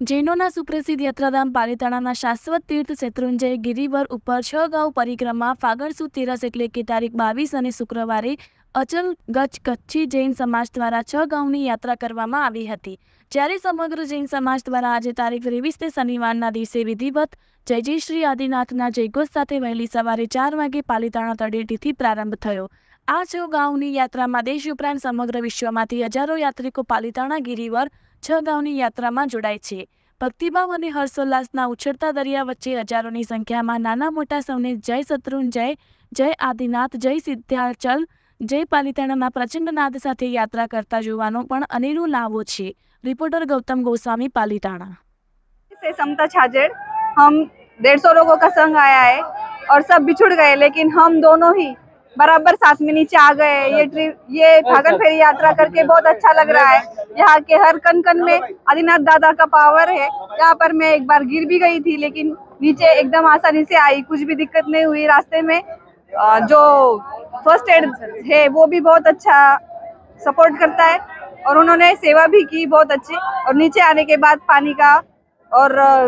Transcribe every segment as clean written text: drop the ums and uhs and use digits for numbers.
જૈનોના સુપ્રસિદ્ધ યાત્રાધામ પાલિતાણાના શાશ્વત તીર્થ શેત્રુંજય ગિરિવર ઉપર 6 ગાંવ પરિક્રમા ફાગણ સુદ તેરસ એટલે કે તારીખ 22 અને શુક્રવારે અચલ ગચ્છ કચ્છી જૈન સમાજ દ્વારા 6 ગાંવની યાત્રા કરવામાં આવી હતી। જ્યારે સમગ્ર જૈન સમાજ દ્વારા આજે તારીખ 23 શનિવારના દિવસે વિધિવત જય જય શ્રી આદિનાથના જયઘોષ સાથે વહેલી સવારે 4 વાગે પાલિતાણા તળેટીથી પ્રારંભ થયો। આ 6 ગાંવની યાત્રામાં દેશ ઉપરાંત સમગ્ર વિશ્વમાંથી હજારો યાત્રિકો પાલિતાણા ગિરિવર 6 ગાંવની યાત્રામાં જોડાય છે। ભક્તિભાવ અને હર્ષોલ્લાસના ઉછળતા દરિયા વચ્ચે હજારોની સંખ્યામાં નાના મોટા સૌને જય શત્રુંજય, જય આદિનાથ, જય સિદ્ધાચલ, જય પાલિતાણાના પ્રચંડ નાદ સાથે યાત્રા करता જોવાનો પણ અનેરો લાવો છે। रिपोर्टर गौतम गोस्वामी, पालिताणा से समता छाजेड़। हम 150 लोगों का संघ आया है और सब बिछुड़ गए, लेकिन हम दोनों ही बराबर साथ में नीचे आ गए। ये फागण फेरी यात्रा करके बहुत अच्छा लग रहा है। यहाँ के हर कन कन में आदिनाथ दादा का पावर है। यहाँ पर मैं एक बार गिर भी गई थी, लेकिन नीचे एकदम आसानी से आई, कुछ भी दिक्कत नहीं हुई। रास्ते में जो फर्स्ट एड है वो भी बहुत अच्छा सपोर्ट करता है और उन्होंने सेवा भी की बहुत अच्छी। और नीचे आने के बाद पानी का और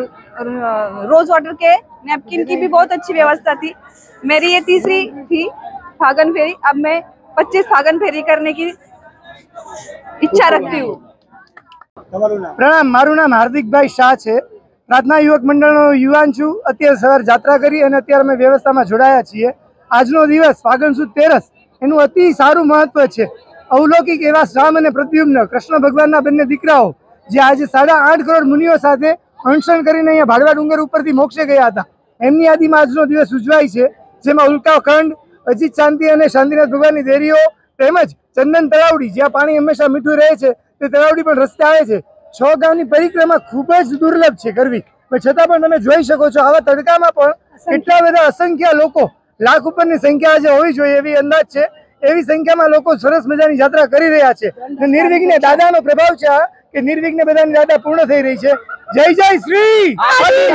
रोज वाटर के नैपकिन की भी बहुत अच्छी व्यवस्था थी। मेरी ये तीसरी थी फागण फेरी। अब मैं 25 फागण फेरी करने की इच्छा रखती हूँ। प्रणाम, मारू नाम हार्दिक भाई शाह है। प्रार्थना युवक मंडल युवान छू। अत्यारे सवार यात्रा करी अने अत्यारे अमे व्यवस्था में जोड़ाया छीए। आजनो दिवस फागण सुद तेरस एनु अति सारू महत्व है। अवलौकिक एवा राम अने प्रद्युम्न कृष्ण भगवानना बंने दीकराओ जे आज 8.5 करोड़ मुनिओ साथे अणसण करीने अहींया भाड़वा डुंगर उपरथी मोक्षे गया हता। एमनी यादीमां आजनो दिवस उजवाय छे, जेमां उल्काखंड, अजीत शांति अने शांतिनाथ भगवाननी देरीओ તેમજ ચંદન તળાવડી જ્યાં પાણી હંમેશા મીઠું રહે છે તે તળાવડી પણ રસ્તે આવે છે। 6 ગામની પરિક્રમા ખૂબ જ દુર્લભ છે કરવી, પણ છતાં પણ તમે જોઈ શકો છો આવા તડકામાં પણ કેટલા બધા અસંખ્ય લોકો, લાખ ઉપરની સંખ્યા આજે હોવી જોઈએ એવી અંદાજ છે। એવી સંખ્યામાં લોકો સરસ મજાની યાત્રા કરી રહ્યા છે। નિર્વિઘ્ને દાદાનો પ્રભાવ છે કે નિર્વિઘ્ને બધાની યાત્રા પૂર્ણ થઈ રહી છે। જય જય શ્રી